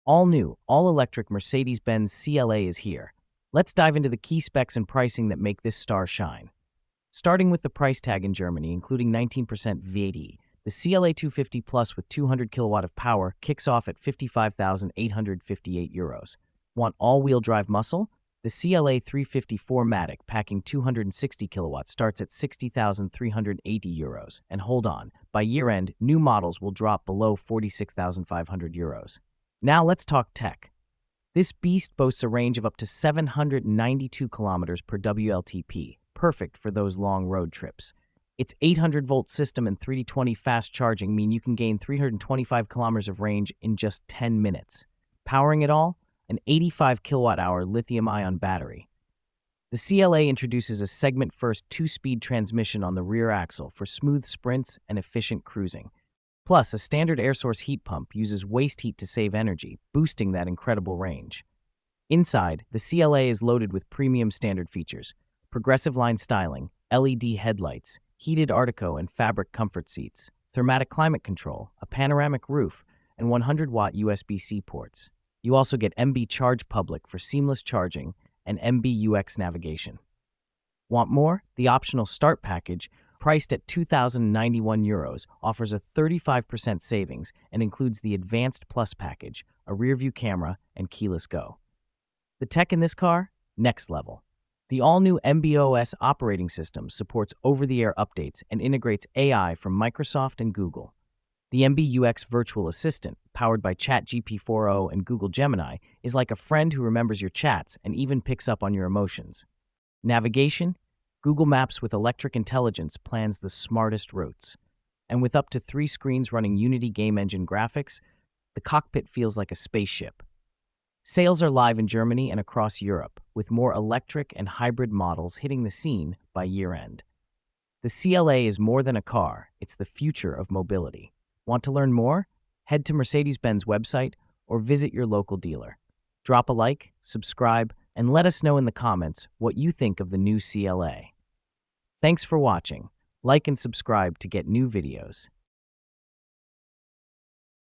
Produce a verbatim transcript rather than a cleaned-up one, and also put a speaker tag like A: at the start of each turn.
A: all-new, all-electric Mercedes-Benz C L A is here. Let's dive into the key specs and pricing that make this star shine. Starting with the price tag in Germany, including nineteen percent V A T, the C L A two fifty Plus with two hundred kilowatt of power kicks off at fifty-five thousand eight hundred fifty-eight euros. Want all-wheel drive muscle? The C L A three fifty four Matic packing two hundred sixty kilowatts starts at sixty thousand three hundred eighty euros. And hold on, by year-end, new models will drop below forty-six thousand five hundred euros. Now let's talk tech. This beast boasts a range of up to seven hundred ninety-two kilometers per W L T P, perfect for those long road trips. Its eight hundred volt system and three D twenty fast charging mean you can gain three hundred twenty-five kilometers of range in just ten minutes. Powering it all? An eighty-five kilowatt hour lithium-ion battery. The C L A introduces a segment-first two-speed transmission on the rear axle for smooth sprints and efficient cruising. Plus, a standard air source heat pump uses waste heat to save energy, boosting that incredible range. Inside, the C L A is loaded with premium standard features: progressive line styling, L E D headlights, heated Artico and fabric comfort seats, thermatic climate control, a panoramic roof, and one hundred watt U S B C ports. You also get M B Charge Public for seamless charging and M B U X navigation. Want more? The optional Start package, priced at two thousand ninety-one euros, offers a thirty-five percent savings and includes the Advanced Plus package, a rear-view camera, and keyless go. The tech in this car? Next level. The all-new M B O S operating system supports over-the-air updates and integrates A I from Microsoft and Google. The M B U X virtual assistant, powered by ChatGPT four point oh and Google Gemini, is like a friend who remembers your chats and even picks up on your emotions. Navigation? Google Maps with electric intelligence plans the smartest routes. And with up to three screens running Unity game engine graphics, the cockpit feels like a spaceship. Sales are live in Germany and across Europe, with more electric and hybrid models hitting the scene by year-end. The C L A is more than a car, it's the future of mobility. Want to learn more? Head to Mercedes-Benz website or visit your local dealer. Drop a like, subscribe, and let us know in the comments what you think of the new C L A. Thanks for watching. Like and subscribe to get new videos.